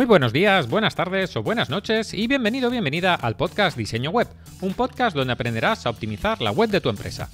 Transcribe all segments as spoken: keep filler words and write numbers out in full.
Muy buenos días, buenas tardes o buenas noches y bienvenido o bienvenida al podcast Diseño Web, un podcast donde aprenderás a optimizar la web de tu empresa.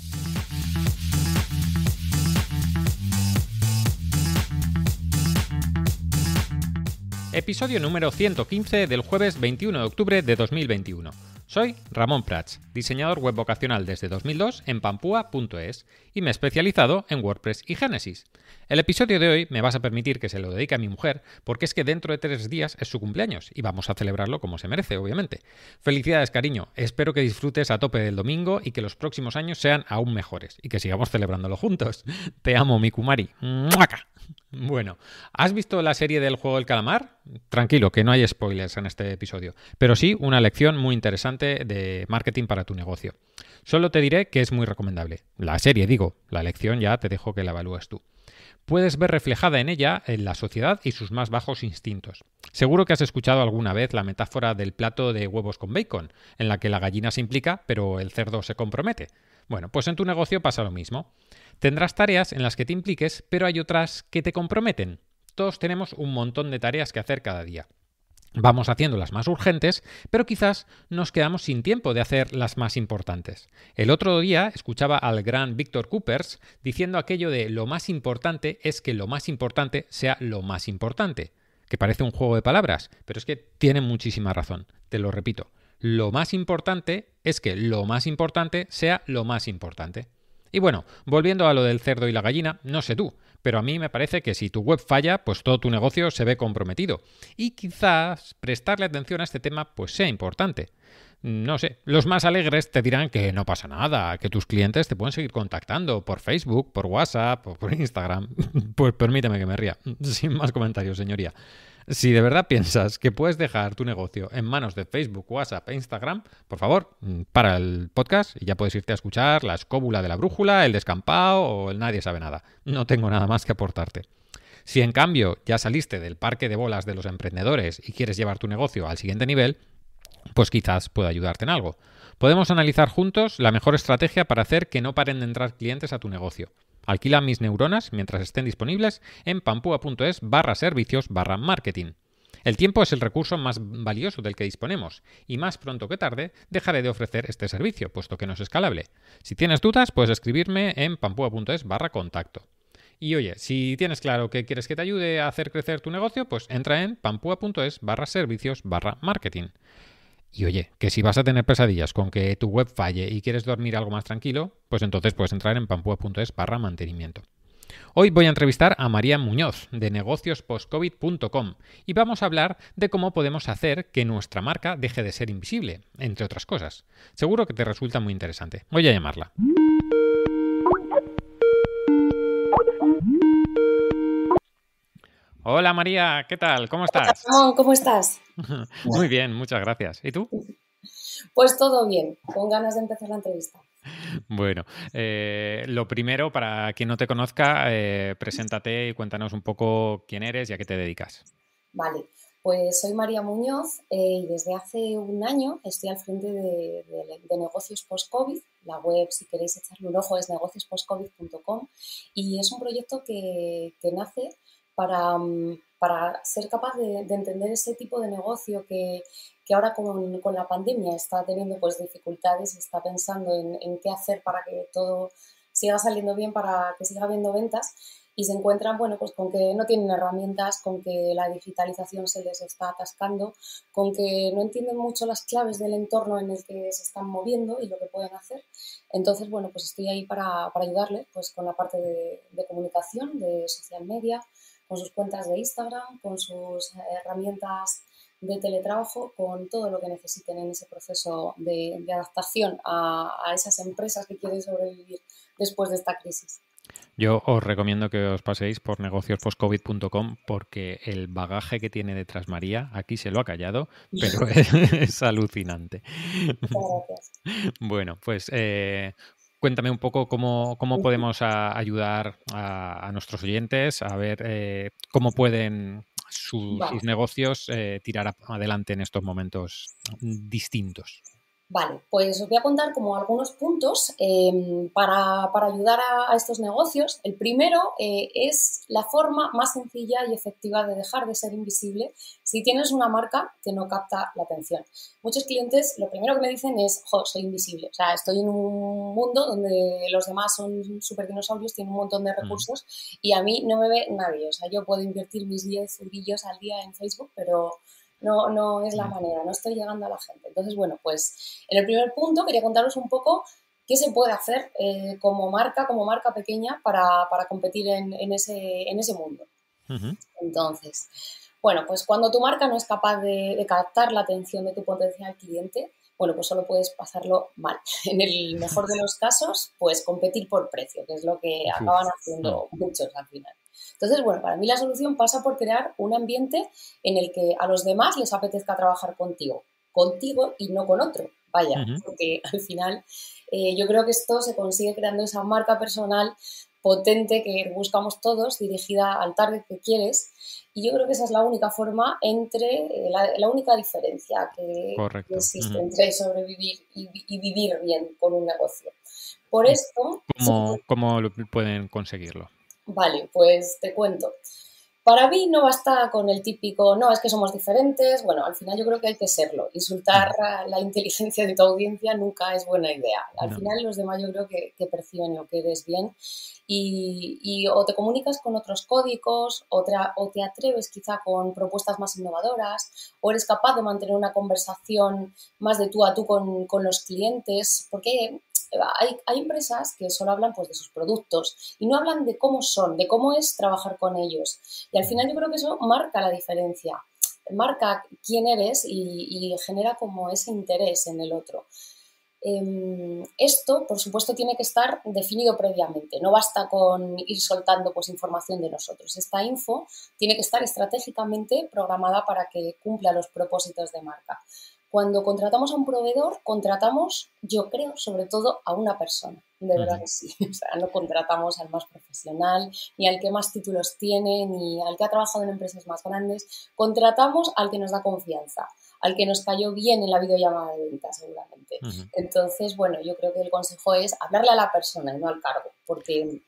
Episodio número ciento quince del jueves veintiuno de octubre de dos mil veintiuno. Soy Ramón Prats, diseñador web vocacional desde dos mil dos en pampua punto es y me he especializado en WordPress y Genesis. El episodio de hoy me vas a permitir que se lo dedique a mi mujer porque es que dentro de tres días es su cumpleaños y vamos a celebrarlo como se merece, obviamente. Felicidades, cariño. Espero que disfrutes a tope del domingo y que los próximos años sean aún mejores y que sigamos celebrándolo juntos. Te amo, mi Kumari. ¡Muaca! Bueno, ¿has visto la serie del juego del calamar? Tranquilo, que no hay spoilers en este episodio, pero sí una lección muy interesante de marketing para tu negocio. Solo te diré que es muy recomendable. La serie, digo, la lección ya te dejo que la evalúes tú. Puedes ver reflejada en ella en la sociedad y sus más bajos instintos. Seguro que has escuchado alguna vez la metáfora del plato de huevos con bacon, en la que la gallina se implica, pero el cerdo se compromete. Bueno, pues en tu negocio pasa lo mismo. Tendrás tareas en las que te impliques, pero hay otras que te comprometen. Todos tenemos un montón de tareas que hacer cada día. Vamos haciendo las más urgentes, pero quizás nos quedamos sin tiempo de hacer las más importantes. El otro día escuchaba al gran Víctor Coopers diciendo aquello de lo más importante es que lo más importante sea lo más importante, que parece un juego de palabras, pero es que tiene muchísima razón. Te lo repito, lo más importante es que lo más importante sea lo más importante. Y bueno, volviendo a lo del cerdo y la gallina, no sé tú, pero a mí me parece que si tu web falla, pues todo tu negocio se ve comprometido. Y quizás prestarle atención a este tema pues sea importante. No sé, los más alegres te dirán que no pasa nada, que tus clientes te pueden seguir contactando por Facebook, por WhatsApp o por Instagram. Pues permíteme que me ría. Sin más comentarios, señoría. Si de verdad piensas que puedes dejar tu negocio en manos de Facebook, WhatsApp e Instagram, por favor, para el podcast y ya puedes irte a escuchar la escóbula de la brújula, el descampado o el nadie sabe nada. No tengo nada más que aportarte. Si en cambio ya saliste del parque de bolas de los emprendedores y quieres llevar tu negocio al siguiente nivel, pues quizás pueda ayudarte en algo. Podemos analizar juntos la mejor estrategia para hacer que no paren de entrar clientes a tu negocio. Alquila mis neuronas mientras estén disponibles en pampua punto es barra servicios barra marketing. El tiempo es el recurso más valioso del que disponemos y más pronto que tarde dejaré de ofrecer este servicio, puesto que no es escalable. Si tienes dudas, puedes escribirme en pampua punto es barra contacto. Y oye, si tienes claro que quieres que te ayude a hacer crecer tu negocio, pues entra en pampua punto es barra servicios barra marketing. Y oye, que si vas a tener pesadillas con que tu web falle y quieres dormir algo más tranquilo, pues entonces puedes entrar en pampua punto es barra mantenimiento. Hoy voy a entrevistar a María Muñoz de negocios post covid punto com y vamos a hablar de cómo podemos hacer que nuestra marca deje de ser invisible, entre otras cosas. Seguro que te resulta muy interesante. Voy a llamarla. Hola María, ¿qué tal? ¿Cómo estás? Hola Ramón, ¿cómo estás? Muy bien, muchas gracias. ¿Y tú? Pues todo bien, con ganas de empezar la entrevista. Bueno, eh, lo primero, para quien no te conozca, eh, preséntate y cuéntanos un poco quién eres y a qué te dedicas. Vale, pues soy María Muñoz eh, y desde hace un año estoy al frente de, de, de Negocios Post-COVID. La web, si queréis echarle un ojo, es negocios post covid punto com y es un proyecto que, que nace para, para ser capaz de, de entender ese tipo de negocio que, que ahora con, con la pandemia está teniendo pues dificultades y está pensando en, en qué hacer para que todo siga saliendo bien, para que siga habiendo ventas. Y se encuentran, bueno, pues con que no tienen herramientas, con que la digitalización se les está atascando, con que no entienden mucho las claves del entorno en el que se están moviendo y lo que pueden hacer. Entonces, bueno, pues estoy ahí para, para ayudarles pues con la parte de, de comunicación, de social media, con sus cuentas de Instagram, con sus herramientas de teletrabajo, con todo lo que necesiten en ese proceso de, de adaptación a, a esas empresas que quieren sobrevivir después de esta crisis. Yo os recomiendo que os paséis por negocios post covid punto com porque el bagaje que tiene detrás María, aquí se lo ha callado, pero es, es alucinante. Muchas gracias. Bueno, pues eh, cuéntame un poco cómo, cómo podemos a, ayudar a, a nuestros oyentes a ver eh, cómo pueden sus, Vale. sus negocios eh, tirar adelante en estos momentos distintos. Vale, pues os voy a contar como algunos puntos eh, para, para, ayudar a, a estos negocios. El primero eh, es la forma más sencilla y efectiva de dejar de ser invisible si tienes una marca que no capta la atención. Muchos clientes lo primero que me dicen es, jo, soy invisible. O sea, estoy en un mundo donde los demás son súper dinosaurios, tienen un montón de recursos mm. y a mí no me ve nadie. O sea, yo puedo invertir mis diez eurillos al día en Facebook, pero... No, no es la manera, no estoy llegando a la gente. Entonces, bueno, pues en el primer punto quería contaros un poco qué se puede hacer eh, como marca, como marca pequeña para, para competir en, en, ese, en ese mundo. Uh-huh. Entonces, bueno, pues cuando tu marca no es capaz de, de captar la atención de tu potencial cliente, bueno, pues solo puedes pasarlo mal. En el mejor de los casos, pues competir por precio, que es lo que Uf, acaban haciendo no. muchos al final. Entonces, bueno, para mí la solución pasa por crear un ambiente en el que a los demás les apetezca trabajar contigo, contigo y no con otro. Vaya, uh-huh. porque al final eh, yo creo que esto se consigue creando esa marca personal potente que buscamos todos, dirigida al target que quieres. Y yo creo que esa es la única forma entre, eh, la, la única diferencia que, que existe uh-huh. entre sobrevivir y, y vivir bien con un negocio. Por esto... ¿Cómo, sí, ¿Cómo pueden conseguirlo? Vale, pues te cuento. Para mí no basta con el típico, no, es que somos diferentes. Bueno, al final yo creo que hay que serlo. Insultar a la inteligencia de tu audiencia nunca es buena idea. Al no. final los demás yo creo que, que perciben lo que eres bien y, y o te comunicas con otros códigos o te, o te atreves quizá con propuestas más innovadoras o eres capaz de mantener una conversación más de tú a tú con, con los clientes, porque... Hay, hay empresas que solo hablan pues, de sus productos y no hablan de cómo son, de cómo es trabajar con ellos. Y al final yo creo que eso marca la diferencia, marca quién eres y, y genera como ese interés en el otro. Eh, esto, por supuesto, tiene que estar definido previamente. No basta con ir soltando pues, información de nosotros. Esta info tiene que estar estratégicamente programada para que cumpla los propósitos de marca. Cuando contratamos a un proveedor, contratamos, yo creo, sobre todo a una persona. De verdad uh-huh. que sí. O sea, no contratamos al más profesional, ni al que más títulos tiene, ni al que ha trabajado en empresas más grandes. Contratamos al que nos da confianza, al que nos cayó bien en la videollamada de venta, seguramente. Uh-huh. Entonces, bueno, yo creo que el consejo es hablarle a la persona y no al cargo, porque...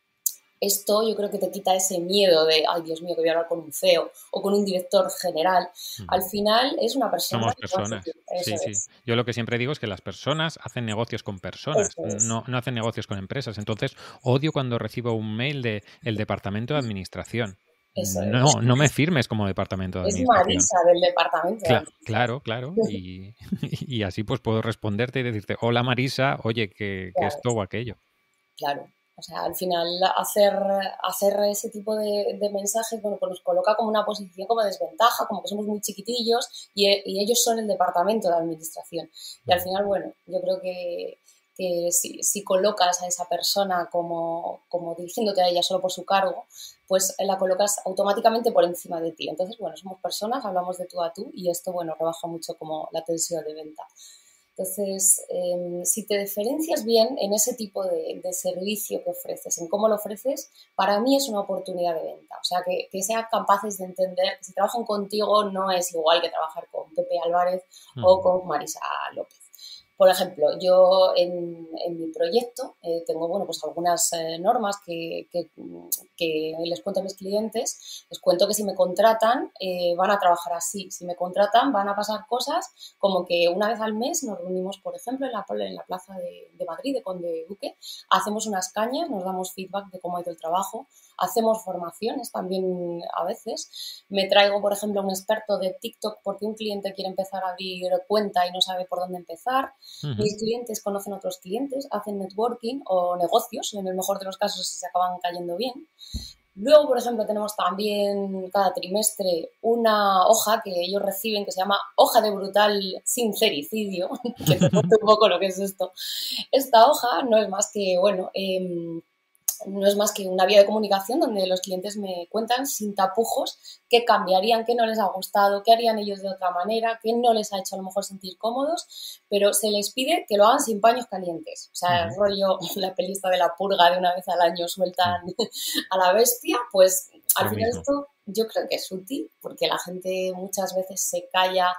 Esto yo creo que te quita ese miedo de, ay, Dios mío, que voy a hablar con un C E O o con un director general. Uh-huh. Al final es una persona. Somos personas. Sí, sí. Es. Yo lo que siempre digo es que las personas hacen negocios con personas, no, no hacen negocios con empresas. Entonces, odio cuando recibo un mail del de departamento de administración. Eso no, es. no me firmes como departamento de es administración. Es Marisa del departamento. Claro, claro, claro. Y, y así pues puedo responderte y decirte, hola Marisa, oye, que, claro. que esto o aquello. Claro. O sea, al final hacer, hacer ese tipo de, de mensajes, bueno, pues nos coloca como una posición como desventaja, como que somos muy chiquitillos y, y ellos son el departamento de administración. Y al final, bueno, yo creo que, que si, si colocas a esa persona como, como dirigiéndote a ella solo por su cargo, pues la colocas automáticamente por encima de ti. Entonces, bueno, somos personas, hablamos de tú a tú y esto, bueno, rebaja mucho como la tensión de venta. Entonces, eh, si te diferencias bien en ese tipo de, de servicio que ofreces, en cómo lo ofreces, para mí es una oportunidad de venta. O sea, que, que sean capaces de entender que si trabajan contigo no es igual que trabajar con Pepe Álvarez uh-huh. o con Marisa López. Por ejemplo, yo en, en mi proyecto eh, tengo bueno, pues algunas eh, normas que, que, que les cuento a mis clientes. Les cuento que si me contratan eh, van a trabajar así. Si me contratan van a pasar cosas como que una vez al mes nos reunimos, por ejemplo, en la, en la plaza de, de Madrid, de Conde Duque, hacemos unas cañas, nos damos feedback de cómo ha ido el trabajo, hacemos formaciones también a veces. Me traigo, por ejemplo, a un experto de TikTok porque un cliente quiere empezar a abrir cuenta y no sabe por dónde empezar. Uh-huh. Mis clientes conocen a otros clientes, hacen networking o negocios, en el mejor de los casos si se acaban cayendo bien. Luego, por ejemplo, tenemos también cada trimestre una hoja que ellos reciben que se llama hoja de brutal sincericidio, que te cuento un poco lo que es esto. Esta hoja no es más que, bueno, eh, no es más que una vía de comunicación donde los clientes me cuentan sin tapujos qué cambiarían, qué no les ha gustado, qué harían ellos de otra manera, qué no les ha hecho a lo mejor sentir cómodos, pero se les pide que lo hagan sin paños calientes. O sea, el uh-huh. rollo, la pelista de la purga de una vez al año sueltan uh-huh. a la bestia, pues al lo final mismo. Esto yo creo que es útil porque la gente muchas veces se calla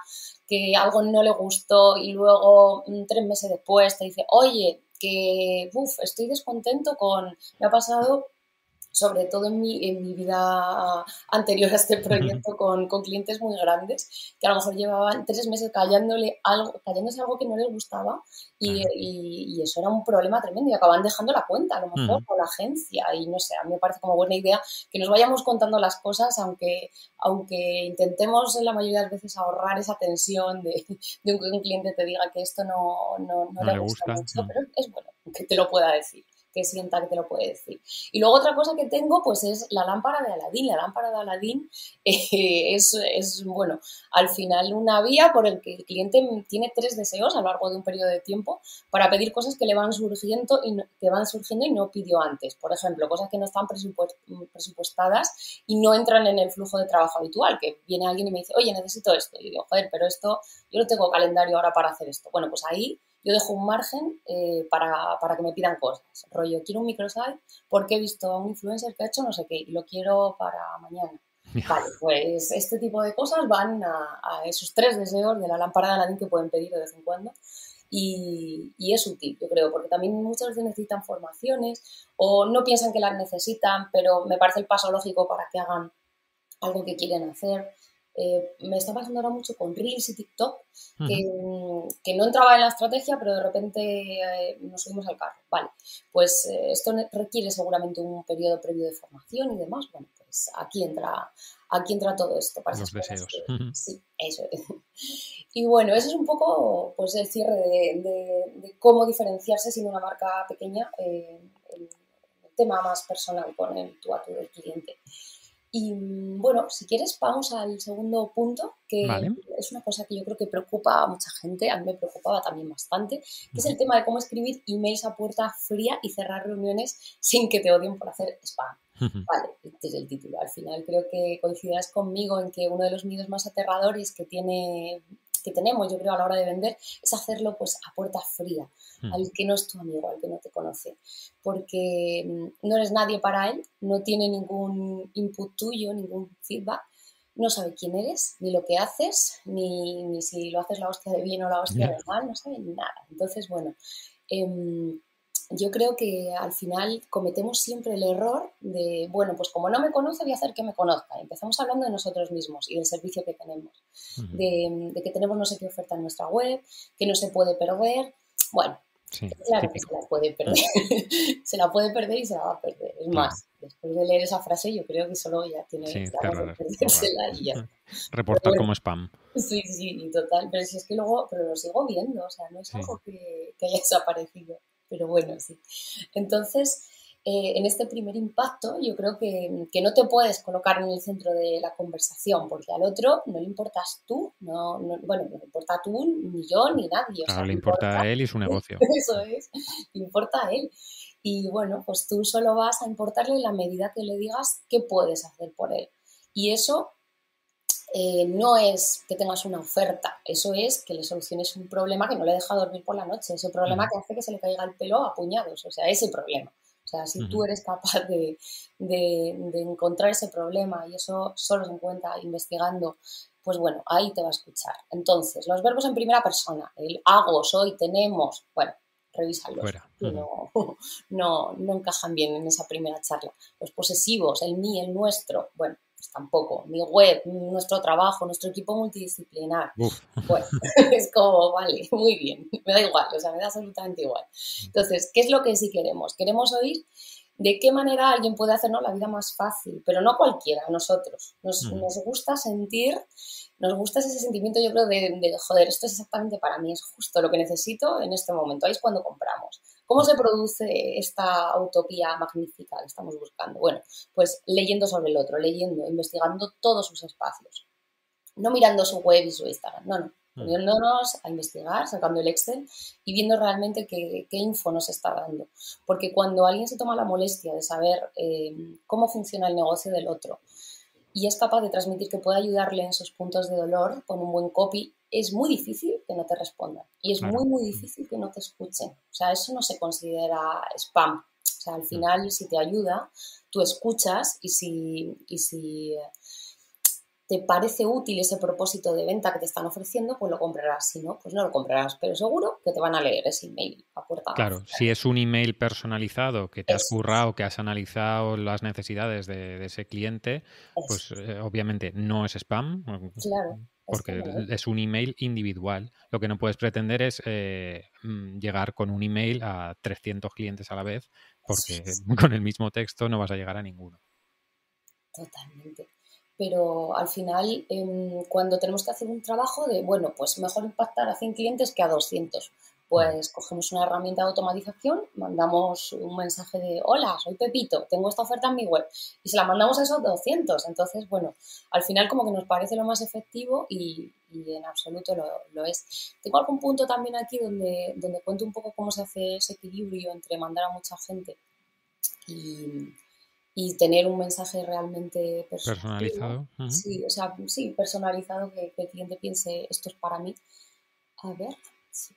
que algo no le gustó y luego tres meses después te dice, oye, que uf, estoy descontento con... Me ha pasado... sobre todo en mi, en mi vida anterior a este proyecto con, con clientes muy grandes, que a lo mejor llevaban tres meses callándole algo, callándose algo que no les gustaba y, Claro. y, y eso era un problema tremendo y acaban dejando la cuenta a lo mejor Mm. con la agencia y no sé, a mí me parece como buena idea que nos vayamos contando las cosas aunque, aunque intentemos la mayoría de las veces ahorrar esa tensión de, de un, que un cliente te diga que esto no, no, no, No le le gusta gusta. mucho, Mm. pero es bueno que te lo pueda decir, que sienta que te lo puede decir. Y luego otra cosa que tengo pues es la lámpara de Aladín. La lámpara de Aladín eh, es, es, bueno, al final una vía por el que el cliente tiene tres deseos a lo largo de un periodo de tiempo para pedir cosas que le van surgiendo y no, que van surgiendo y no pidió antes. Por ejemplo, cosas que no están presupuestadas y no entran en el flujo de trabajo habitual, que viene alguien y me dice, oye, necesito esto. Y digo, joder, pero esto, yo no tengo calendario ahora para hacer esto. Bueno, pues ahí yo dejo un margen eh, para, para que me pidan cosas. Rollo, quiero un microsite porque he visto a un influencer que ha hecho no sé qué y lo quiero para mañana. Vale, pues este tipo de cosas van a, a esos tres deseos de la lámpara de Aladín que pueden pedir de vez en cuando. Y, y es útil, yo creo, porque también muchas veces necesitan formaciones o no piensan que las necesitan, pero me parece el paso lógico para que hagan algo que quieren hacer. Eh, me está pasando ahora mucho con Reels y TikTok, que, uh-huh. que no entraba en la estrategia, pero de repente eh, nos subimos al carro. Vale, pues eh, esto requiere seguramente un periodo previo de formación y demás. Bueno, pues aquí entra, aquí entra todo esto. Para Los deseos. Que, uh-huh. Sí, eso es. Y bueno, ese es un poco pues, el cierre de, de, de cómo diferenciarse siendo una marca pequeña, eh, el, el tema más personal con el tú a tú del cliente. Y bueno, si quieres vamos al segundo punto, que vale. es una cosa que yo creo que preocupa a mucha gente, a mí me preocupaba también bastante, que uh-huh. es el tema de cómo escribir emails a puerta fría y cerrar reuniones sin que te odien por hacer spam. Uh-huh. Vale, este es el título. Al final creo que coincidirás conmigo en que uno de los miedos más aterradores que tiene... que tenemos, yo creo, a la hora de vender, es hacerlo pues a puerta fría, mm. al que no es tu amigo, al que no te conoce, porque no eres nadie para él, no tiene ningún input tuyo, ningún feedback, no sabe quién eres, ni lo que haces, ni, ni si lo haces la hostia de bien o la hostia yeah. de mal, no sabe nada. Entonces, bueno, eh, yo creo que al final cometemos siempre el error de, bueno, pues como no me conoce, voy a hacer que me conozca. Empezamos hablando de nosotros mismos y del servicio que tenemos, uh-huh. de, de que tenemos no sé qué oferta en nuestra web, que no se puede perder. Bueno, sí, claro típico. Que se la puede perder. Uh-huh. Se la puede perder y se la va a perder. Es claro. Más, después de leer esa frase, yo creo que solo ya tiene sí, ganas de perdérsela y ya. Reportar bueno, como spam. Sí, sí, total. Pero si es que luego, pero lo sigo viendo, o sea, no es sí. algo que, que haya desaparecido. Pero bueno, sí. Entonces, eh, en este primer impacto, yo creo que, que no te puedes colocar en el centro de la conversación, porque al otro no le importas tú, no, no, bueno, no le importa tú, ni yo, ni nadie. O claro, sea, le importa, importa a él y su negocio. Eso es, le importa a él. Y bueno, pues tú solo vas a importarle en la medida que le digas qué puedes hacer por él. Y eso eh, no es que tengas una oferta, eso es que le soluciones un problema que no le deja dormir por la noche, ese problema uh-huh. que hace que se le caiga el pelo a puñados, o sea, ese problema. O sea, si uh-huh. tú eres capaz de, de, de encontrar ese problema y eso solo se encuentra investigando, pues bueno, ahí te va a escuchar. Entonces, los verbos en primera persona, el hago, soy, tenemos, bueno, revísalos, Fuera. que no, no, no encajan bien en esa primera charla. Los posesivos, el mí, el nuestro, bueno, pues tampoco. Mi web, nuestro trabajo, nuestro equipo multidisciplinar. Uf. Bueno, es como, vale, muy bien, me da igual, o sea, me da absolutamente igual. Entonces, ¿qué es lo que sí queremos? Queremos oír de qué manera alguien puede hacernos la vida más fácil, pero no cualquiera, nosotros. Nos, mm. nos gusta sentir, nos gusta ese sentimiento, yo creo, de, de, joder, esto es exactamente para mí, es justo lo que necesito en este momento, ahí es cuando compramos. ¿Cómo se produce esta utopía magnífica que estamos buscando? Bueno, pues leyendo sobre el otro, leyendo, investigando todos sus espacios. No mirando su web y su Instagram, no, no. Poniéndonos a investigar, sacando el Excel y viendo realmente qué, qué info nos está dando. Porque cuando alguien se toma la molestia de saber eh, cómo funciona el negocio del otro y es capaz de transmitir que puede ayudarle en sus puntos de dolor con un buen copy, es muy difícil que no te respondan. Y es claro. muy, muy difícil que no te escuchen. O sea, eso no se considera spam. O sea, al final, si te ayuda, tú escuchas y si... Y si te parece útil ese propósito de venta que te están ofreciendo, pues lo comprarás. Si no, pues no lo comprarás. Pero seguro que te van a leer ese email a puerta. Claro, si es un email personalizado que te has Eso es, currado, que has analizado las necesidades de, de ese cliente, eso pues es. eh, obviamente no es spam, Claro, es que porque no es. es un email individual. Lo que no puedes pretender es eh, mm, llegar con un email a trescientos clientes a la vez, Eso porque es. con el mismo texto no vas a llegar a ninguno. Totalmente. Pero al final, eh, cuando tenemos que hacer un trabajo de, bueno, pues mejor impactar a cien clientes que a doscientos, Mm. pues cogemos una herramienta de automatización, mandamos un mensaje de, hola, soy Pepito, tengo esta oferta en mi web, y se la mandamos a esos doscientos. Entonces, bueno, al final como que nos parece lo más efectivo y, y en absoluto lo, lo es. Tengo algún punto también aquí donde, donde cuento un poco cómo se hace ese equilibrio entre mandar a mucha gente y y tener un mensaje realmente personalizado. Personalizado. Ujú. Sí, o sea, sí, personalizado, que, que el cliente piense, esto es para mí. A ver, sí.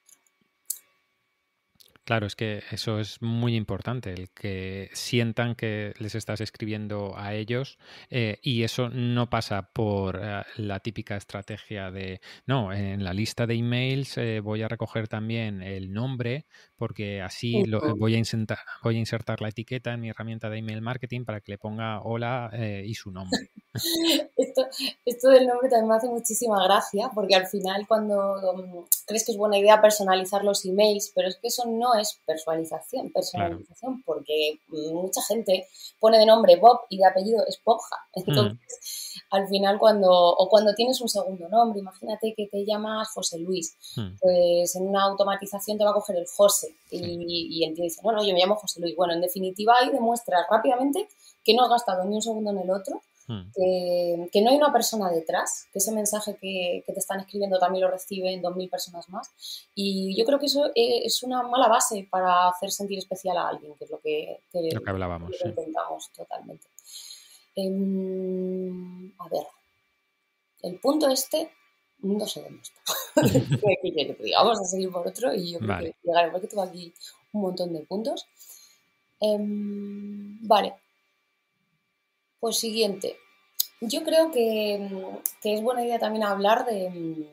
Claro, es que eso es muy importante, el que sientan que les estás escribiendo a ellos eh, y eso no pasa por eh, la típica estrategia de, no, en la lista de emails eh, voy a recoger también el nombre porque así lo, eh, voy, a insertar, voy a insertar la etiqueta en mi herramienta de email marketing para que le ponga hola eh, y su nombre. Esto, esto del nombre también me hace muchísima gracia, porque al final cuando um, crees que es buena idea personalizar los emails, pero es que eso no es personalización, Claro. personalización, porque um, mucha gente pone de nombre Bob y de apellido Esponja. Mm, Entonces, al final cuando, o cuando tienes un segundo nombre, imagínate que te llamas José Luis, mm, pues en una automatización te va a coger el José sí. y, y él te dice, no, no, yo me llamo José Luis. Bueno, en definitiva ahí demuestras rápidamente que no has gastado ni un segundo en el otro, Mm, que, que no hay una persona detrás, que ese mensaje que, que te están escribiendo también lo reciben dos mil personas más. Y yo creo que eso es una mala base para hacer sentir especial a alguien, que es lo que, lo que, que hablábamos, lo que sí. intentamos totalmente. Eh, a ver, el punto este, no sé dónde está. Vamos a seguir por otro y yo creo que Vale. llegaré, porque tengo aquí un montón de puntos. Eh, vale, pues siguiente. Yo creo que, que es buena idea también hablar de,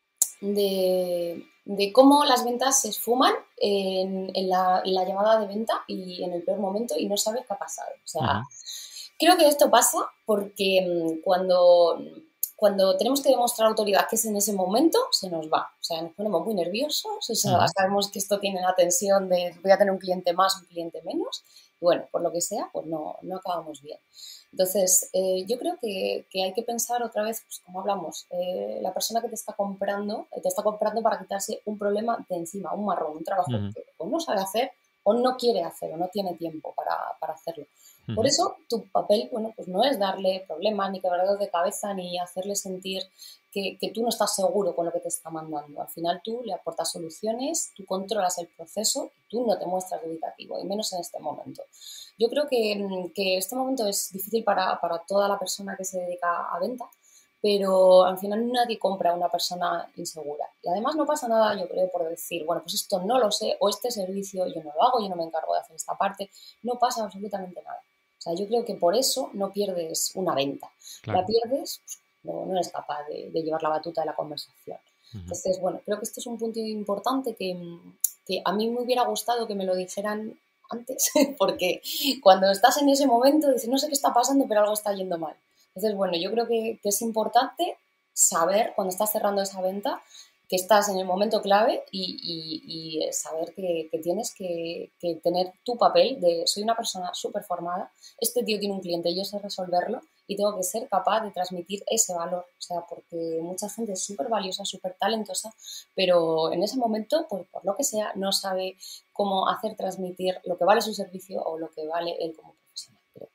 de, de cómo las ventas se esfuman en, en, la, en, la, llamada de venta y en el peor momento y no sabes qué ha pasado. O sea, Ujú, creo que esto pasa porque cuando, cuando tenemos que demostrar autoridad que es en ese momento, se nos va. O sea, nos ponemos muy nerviosos, o sea, ujú. sabemos que esto tiene la tensión de voy a tener un cliente más, un cliente menos, y bueno, por lo que sea, pues no, no acabamos bien. Entonces, eh, yo creo que, que, hay que pensar otra vez, pues como hablamos, eh, la persona que te está comprando, eh, te está comprando para quitarse un problema de encima, un marrón, un trabajo Ujú, que o no sabe hacer o no quiere hacer o no tiene tiempo para, para hacerlo. Por ujú. eso tu papel, bueno, pues no es darle problemas ni quebraderos de cabeza ni hacerle sentir que, que tú no estás seguro con lo que te está mandando. Al final tú le aportas soluciones, tú controlas el proceso y tú no te muestras dubitativo, y menos en este momento. Yo creo que, que este momento es difícil para, para toda la persona que se dedica a venta, pero al final nadie compra a una persona insegura. Y además no pasa nada, yo creo, por decir, bueno, pues esto no lo sé, o este servicio yo no lo hago, yo no me encargo de hacer esta parte. No pasa absolutamente nada. O sea, yo creo que por eso no pierdes una venta. La Claro. pierdes, pues, no, no eres capaz de, de llevar la batuta de la conversación. Ujú. Entonces, bueno, creo que este es un punto importante que, que a mí me hubiera gustado que me lo dijeran antes, porque cuando estás en ese momento dices, no sé qué está pasando, pero algo está yendo mal. Entonces, bueno, yo creo que, que es importante saber cuando estás cerrando esa venta que estás en el momento clave y, y, y saber que, que tienes que, que tener tu papel de soy una persona súper formada, este tío tiene un cliente, yo sé resolverlo y tengo que ser capaz de transmitir ese valor. O sea, porque mucha gente es súper valiosa, súper talentosa, pero en ese momento, pues por lo que sea, no sabe cómo hacer transmitir lo que vale su servicio o lo que vale él como profesional. Creo.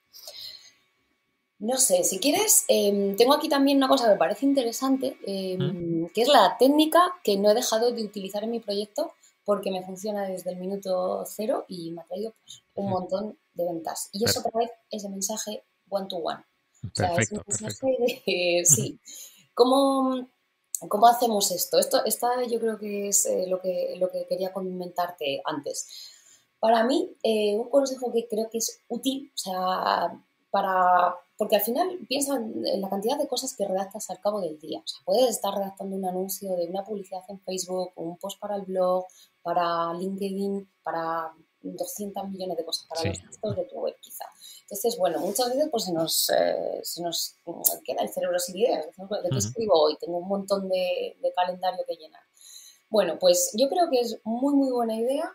No sé, si quieres, eh, tengo aquí también una cosa que me parece interesante, eh, ¿Mm? que es la técnica que no he dejado de utilizar en mi proyecto porque me funciona desde el minuto cero y me ha traído pues, un montón de ventas. Y eso Per- otra vez es el mensaje one-to-one. O sea, es un perfecto, mensaje perfecto. de, sí, ¿cómo, cómo hacemos esto? Esto esta yo creo que es eh, lo, que, lo que quería comentarte antes. Para mí, eh, un consejo que creo que es útil, o sea, para porque al final piensa en la cantidad de cosas que redactas al cabo del día. O sea, puedes estar redactando un anuncio de una publicidad en Facebook, un post para el blog, para LinkedIn, para doscientos millones de cosas, para Sí. los textos de tu web quizá. Entonces, bueno, muchas veces pues se nos, eh, se nos queda el cerebro sin ideas. Decimos, ¿de qué Uh-huh. escribo hoy? Tengo un montón de, de calendario que llenar. Bueno, pues yo creo que es muy, muy buena idea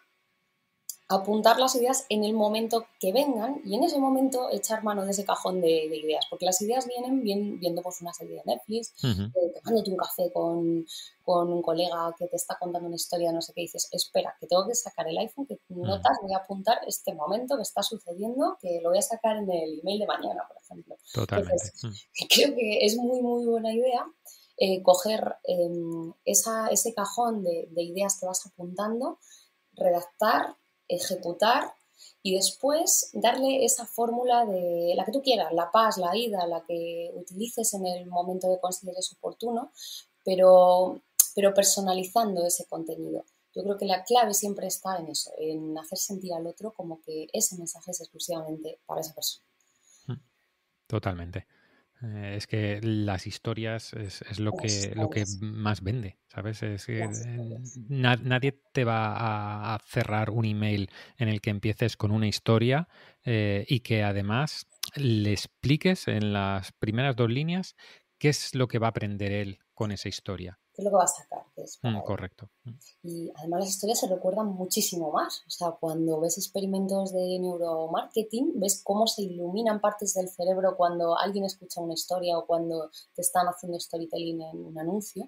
apuntar las ideas en el momento que vengan y en ese momento echar mano de ese cajón de, de ideas, porque las ideas vienen bien, viendo pues una serie de Netflix, Uh-huh. eh, tomándote un café con, con un colega que te está contando una historia, no sé qué, dices, espera, que tengo que sacar el iPhone, que notas, voy a apuntar este momento que está sucediendo, que lo voy a sacar en el email de mañana, por ejemplo. Totalmente. Entonces, uh-huh. creo que es muy, muy buena idea eh, coger eh, esa, ese cajón de, de ideas que vas apuntando, redactar, ejecutar y después darle esa fórmula de la que tú quieras, la paz, la ida, la que utilices en el momento que consideres oportuno, pero, pero personalizando ese contenido. Yo creo que la clave siempre está en eso, en hacer sentir al otro como que ese mensaje es exclusivamente para esa persona. Totalmente. Eh, es que las historias es, es lo, que, lo que más vende, ¿sabes? Es que eh, na, nadie te va a, a cerrar un email en el que empieces con una historia eh, y que además le expliques en las primeras dos líneas qué es lo que va a aprender él con esa historia. ¿Qué es lo que va a sacar? Que es para Mm, correcto. Y además las historias se recuerdan muchísimo más. O sea, cuando ves experimentos de neuromarketing, ves cómo se iluminan partes del cerebro cuando alguien escucha una historia o cuando te están haciendo storytelling en un anuncio.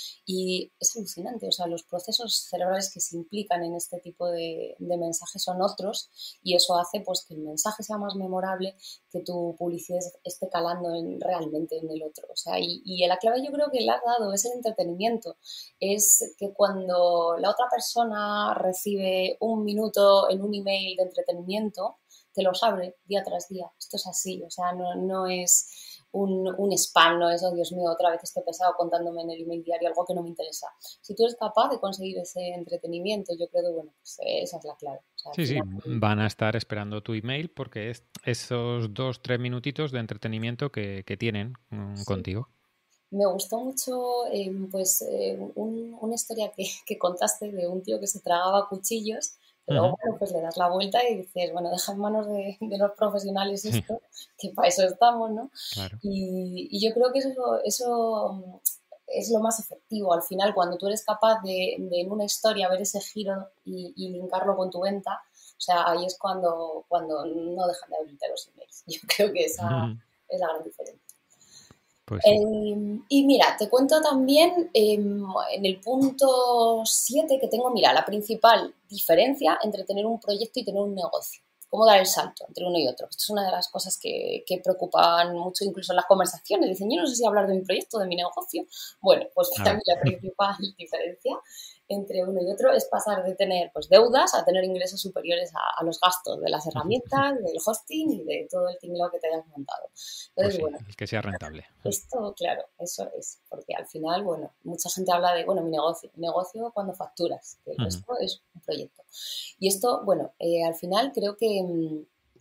Y es alucinante. O sea, los procesos cerebrales que se implican en este tipo de, de mensajes son otros y eso hace pues que el mensaje sea más memorable, que tu publicidad esté calando en, realmente en el otro. O sea, y, y la clave yo creo que le has dado es el entretenimiento. Es que cuando la otra persona recibe un minuto en un email de entretenimiento, te los abre día tras día. Esto es así, o sea, no, no es un, un spam, no es, oh Dios mío, otra vez este pesado contándome en el email diario algo que no me interesa. Si tú eres capaz de conseguir ese entretenimiento, yo creo que, bueno, pues esa es la clave. O sea, Sí, sí, final, van a estar esperando tu email porque es esos dos, tres minutitos de entretenimiento que, que tienen um, sí. contigo. Me gustó mucho eh, pues, eh, un, una historia que, que contaste de un tío que se tragaba cuchillos, pero uh-huh. bueno, pues le das la vuelta y dices, bueno, deja en manos de, de los profesionales esto, sí. que para eso estamos, ¿no? Claro. Y, y yo creo que eso, eso es lo más efectivo. Al final, cuando tú eres capaz de, de en una historia ver ese giro y, y linkarlo con tu venta, o sea, ahí es cuando, cuando no dejan de abrirte los emails. Yo creo que esa uh-huh. es la gran diferencia. Pues sí. Eh, y mira, te cuento también eh, en el punto siete que tengo, mira, la principal diferencia entre tener un proyecto y tener un negocio. ¿Cómo dar el salto entre uno y otro? Esto es una de las cosas que, que preocupan mucho incluso en las conversaciones. Dicen, yo no sé si hablar de mi proyecto o de mi negocio. Bueno, pues para mí la principal diferencia entre uno y otro es pasar de tener pues, deudas a tener ingresos superiores a, a los gastos de las herramientas, del hosting y de todo el tinglado que te hayas montado. Entonces, pues sí, bueno, el que sea rentable. Esto, claro, eso es, porque al final, bueno, mucha gente habla de, bueno, mi negocio, mi negocio cuando facturas, que el uh-huh. resto es un proyecto. Y esto, bueno, eh, al final creo que,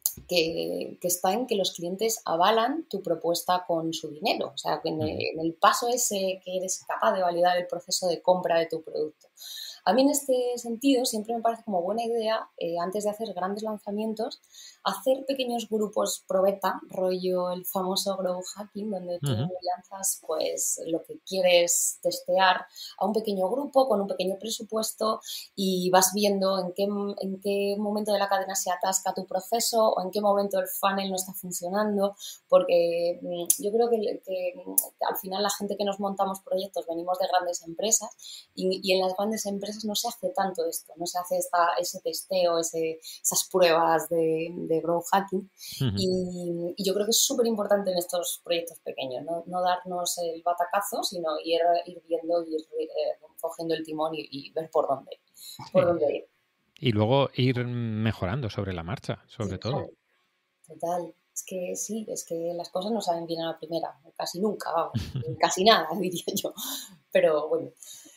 que, que está en que los clientes avalan tu propuesta con su dinero, o sea, que en, uh-huh. en el paso ese que eres capaz de validar el proceso de compra de tu producto. A mí en este sentido siempre me parece como buena idea, eh, antes de hacer grandes lanzamientos, hacer pequeños grupos pro beta, rollo el famoso grow hacking, donde tú uh-huh. lanzas pues lo que quieres testear a un pequeño grupo con un pequeño presupuesto y vas viendo en qué, en qué momento de la cadena se atasca tu proceso o en qué momento el funnel no está funcionando, porque yo creo que, que al final la gente que nos montamos proyectos venimos de grandes empresas y, y en las grandes empresas no se hace tanto esto, no se hace esta, ese testeo, ese, esas pruebas de, de growth hacking uh-huh. y, y yo creo que es súper importante en estos proyectos pequeños, no, no darnos el batacazo, sino ir, ir viendo, ir eh, cogiendo el timón y, y ver por dónde, por sí. dónde ir. Y luego ir mejorando sobre la marcha, sobre total, todo. Total. Es que sí, es que las cosas no salen bien a la primera, casi nunca, vamos, casi nada, diría yo. Pero bueno.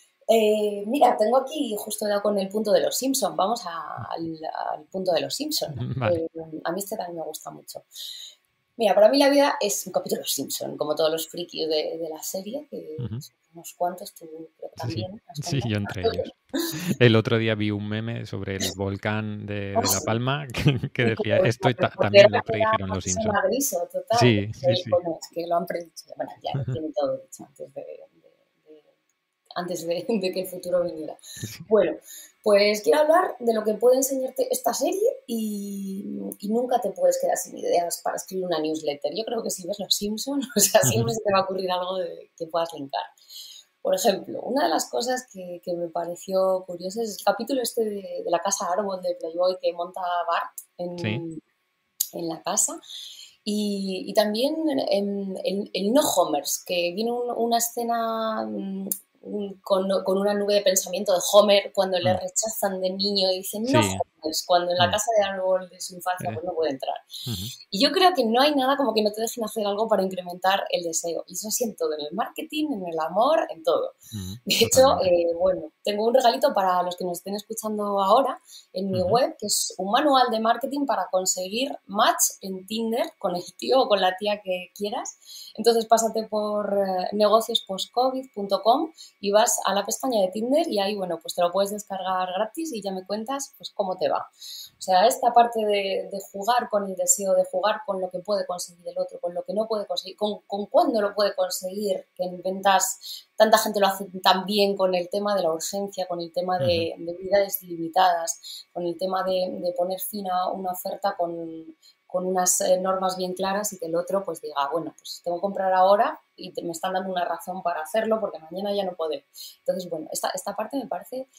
Eh, mira, tengo aquí justo con el punto de los Simpson. Vamos a, al, al punto de los Simpson. Vale. Eh, a mí este también me gusta mucho. Mira, para mí la vida es un capítulo Simpson, como todos los frikis de, de la serie, que Ujú. son unos cuantos, tú creo que Sí, también has sí, contado. yo entre ellos. El otro día vi un meme sobre el volcán de, de La Palma que, que Y que decía, pues, esto la ta- reportera también lo era predijeron una los Simpson. persona griso, total. Sí, sí, Eh, sí. bueno, es que lo han predicho. Bueno, ya lo tiene todo dicho antes de, de- de- antes de, de que el futuro viniera. Sí. Bueno, pues quiero hablar de lo que puede enseñarte esta serie y, y nunca te puedes quedar sin ideas para escribir una newsletter. Yo creo que si ves Los Simpsons, o sea, siempre se te va a ocurrir algo de, que puedas linkar. Por ejemplo, una de las cosas que, que me pareció curiosa es el capítulo este de, de la casa árbol de Playboy que monta Bart Sí, en, en la casa. Y, y también en, en- el No Homers, que viene un- una escena mm, con, con una nube de pensamiento de Homer cuando le mm, rechazan de niño y dicen no sí, Homers, cuando en la mm, casa de árbol de su infancia eh, pues no puede entrar. ujú, Y yo creo que no hay nada como que no te dejen hacer algo para incrementar el deseo. Y eso sí en todo, en el marketing, en el amor, en todo. ujú, De hecho, totalmente. eh, bueno, tengo un regalito para los que nos estén escuchando ahora en mi Ujú, web, que es un manual de marketing para conseguir match en Tinder con el tío o con la tía que quieras. Entonces pásate por eh, negocios post covid punto com y vas a la pestaña de Tinder y ahí, bueno, pues te lo puedes descargar gratis y ya me cuentas pues cómo te va. O sea, esta parte de, de jugar con el deseo, de jugar con lo que puede conseguir el otro, con lo que no puede conseguir, con, con cuándo lo puede conseguir, que en ventas tanta gente lo hace tan bien con el tema de la urgencia, con el tema ujú. de, de unidades limitadas, con el tema de, de poner fin a una oferta con, con unas eh, normas bien claras y que el otro pues diga, bueno, pues tengo que comprar ahora y te, me están dando una razón para hacerlo porque mañana ya no puedo. Entonces, bueno, esta, esta parte me parece,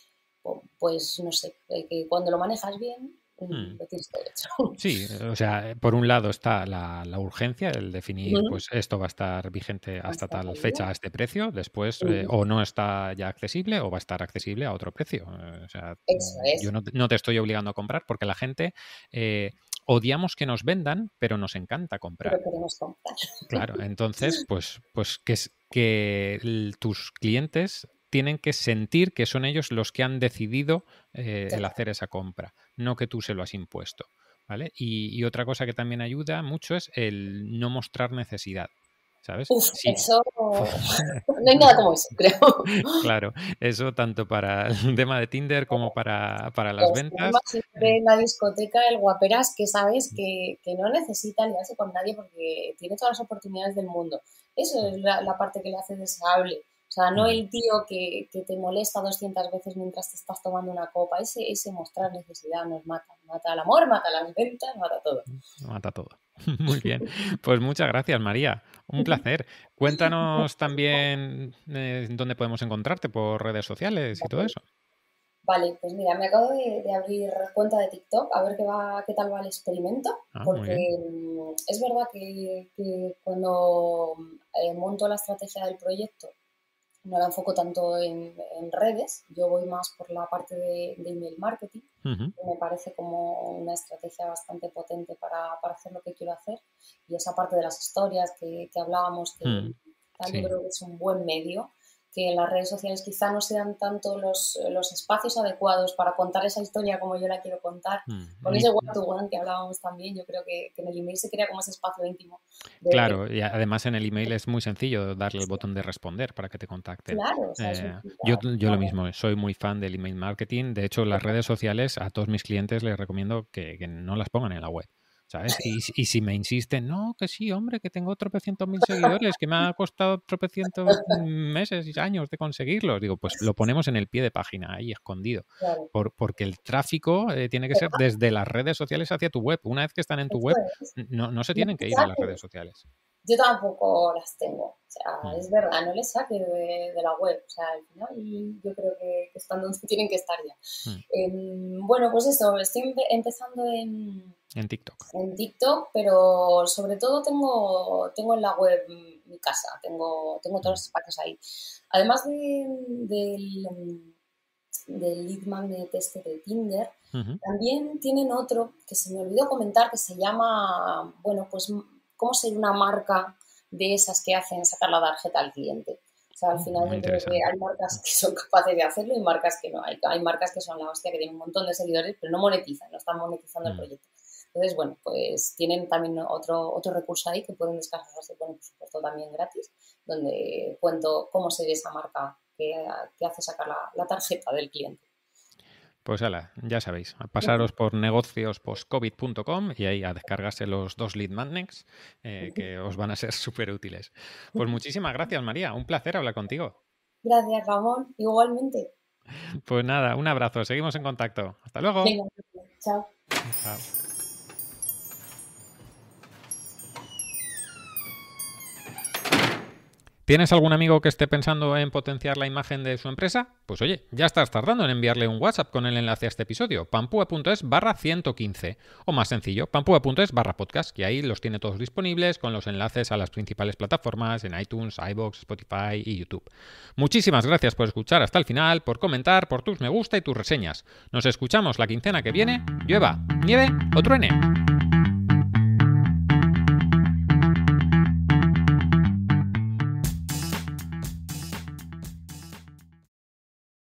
pues no sé, eh, que cuando lo manejas bien, Mm. lo tienes todo hecho. Sí, o sea, por un lado está la, la urgencia, el definir, pues esto va a estar vigente hasta Hasta tal tal fecha, día. a este precio, después eh, o no está ya accesible o va a estar accesible a otro precio. Eh, o sea, Eso mm, yo es, no, te no te estoy obligando a comprar porque la gente eh, odiamos que nos vendan, pero nos encanta comprar. pero queremos comprar. Claro, entonces, pues, pues que, es- que el- tus clientes tienen que sentir que son ellos los que han decidido eh, el Total. hacer esa compra, no que tú se lo has impuesto, ¿vale? Y, y otra cosa que también ayuda mucho es el no mostrar necesidad, ¿sabes? Uf, Sí. eso no hay nada como eso, creo. Claro, eso tanto para el tema de Tinder como para, para las Los ventas. más siempre en la discoteca, el guaperas que sabes que, que no necesita liarse con nadie porque tiene todas las oportunidades del mundo. Eso es la, la parte que le hace deseable. O sea, no Mm. el tío que, que te molesta doscientas veces mientras te estás tomando una copa. Ese, ese mostrar necesidad nos mata. Mata al amor, mata las ventas, mata todo. Mata todo. Muy bien. Pues muchas gracias, María. Un placer. Cuéntanos también eh, dónde podemos encontrarte por redes sociales y todo Vale. eso. Vale, pues mira, me acabo de, de abrir cuenta de TikTok a ver qué va, qué tal va el experimento, Ah, muy bien. porque mm, es verdad que, que cuando eh, monto la estrategia del proyecto no la enfoco tanto en, en redes, yo voy más por la parte de, de email marketing, Ujú. que me parece como una estrategia bastante potente para, para hacer lo que quiero hacer, y esa parte de las historias que, que hablábamos, que Mm. tal, yo Sí. creo que es un buen medio, que en las redes sociales quizá no sean tanto los, los espacios adecuados para contar esa historia como yo la quiero contar. Mm. Con Ni- ese one-to-one que hablábamos también, yo creo que, que en el email se crea como ese espacio íntimo de, Claro, y además en el email es muy sencillo darle el botón de responder para que te contacten. claro, o sea, es un Eh, yo, feedback, yo lo claro, mismo, soy muy fan del email marketing. De hecho, las redes sociales a todos mis clientes les recomiendo que, que no las pongan en la web. ¿Sabes? Y, si- y si me insisten, no, que sí, hombre, que tengo tropecientos mil seguidores, que me ha costado tropecientos meses y años de conseguirlos. Digo, pues lo ponemos en el pie de página, ahí escondido. claro. Por, porque el tráfico eh, tiene que ser desde las redes sociales hacia tu web. Una vez que están en tu Eso web, es. no, no se No tienen que le ir a las redes saques. sociales. Yo tampoco las tengo. O sea, Mm, es verdad, no les saques de, de la web. O sea, al final yo creo que, que están donde tienen que estar ya. mm. Em, bueno, pues eso, estoy empe- empezando en, En TikTok. en TikTok, pero sobre todo tengo, tengo en la web mm, mi casa, tengo, tengo todos Mm, los espacios ahí. Además de- del, mm, del lead magnet este de Tinder, ujú, también tienen otro que se me olvidó comentar que se llama, bueno, pues cómo ser una marca de esas que hacen sacar la tarjeta al cliente. O sea, al mm, final muy yo creo que interesante. hay marcas que son capaces de hacerlo y marcas que no. Hay, hay marcas que son la hostia, que tienen un montón de seguidores, pero no monetizan, no están monetizando el Mm, proyecto. Entonces, bueno, pues tienen también otro, otro recurso ahí que pueden descargarse, bueno, por supuesto también gratis, donde cuento cómo se ve esa marca que, que hace sacar la, la tarjeta del cliente. Pues ala, ya sabéis, a pasaros por negocios post covid punto com y ahí a descargarse los dos lead magnets eh, que os van a ser súper útiles. Pues muchísimas gracias, María. Un placer hablar contigo. Gracias, Ramón. Igualmente. Pues nada, un abrazo. Seguimos en contacto. Hasta luego. Venga, chao. Chao. ¿Tienes algún amigo que esté pensando en potenciar la imagen de su empresa? Pues oye, ya estás tardando en enviarle un WhatsApp con el enlace a este episodio, pampua.es barra ciento quince. O más sencillo, pampua.es barra podcast, que ahí los tiene todos disponibles con los enlaces a las principales plataformas en iTunes, iVoox, Spotify y YouTube. Muchísimas gracias por escuchar hasta el final, por comentar, por tus me gusta y tus reseñas. Nos escuchamos la quincena que viene, llueva, nieve o truene.